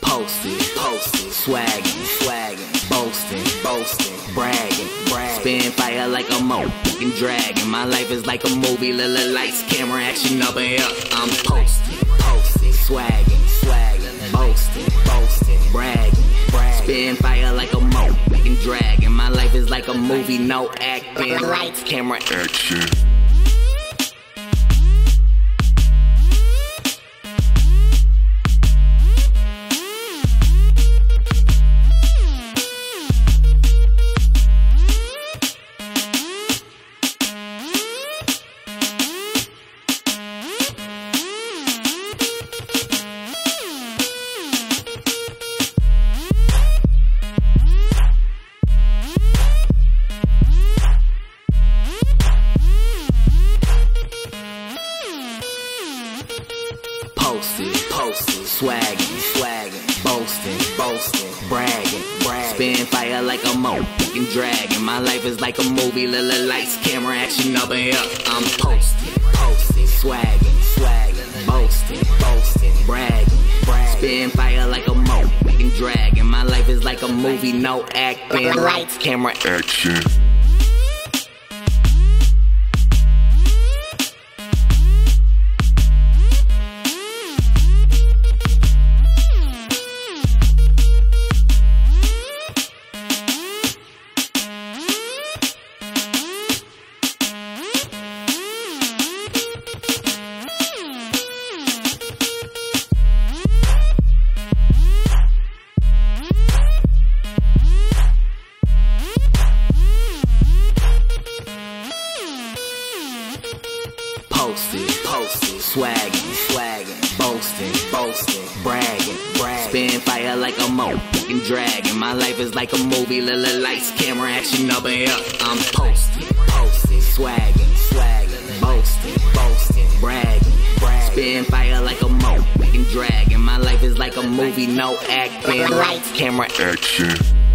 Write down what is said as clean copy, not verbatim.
Posted, swaggin', boasting, bragging. Spin fire like a motherfucking dragon. My life is like a movie, little lights, camera, action up and here. I'm posted, swaggin', boasting, bragging. Spin fire like a motherfucking dragon. My life is like a movie, no acting, lights, camera, action. Posted, swaggin', boasting, bragging. Spin fire like a motherfucking dragon. My life is like a movie, little lights, camera, action up and here. I'm posted, swaggin', boasting, bragging. Spin fire like a motherfucking dragon. My life is like a movie, no acting, lights, camera, action. Posted, swaggin', boasting, bragging. Spin fire like a motherfucking dragon. My life is like a movie, little lights, camera, action up and here. I'm posted, swaggin', boasting, bragging. Spin fire like a motherfucking dragon. My life is like a movie, no acting, lights, camera, action.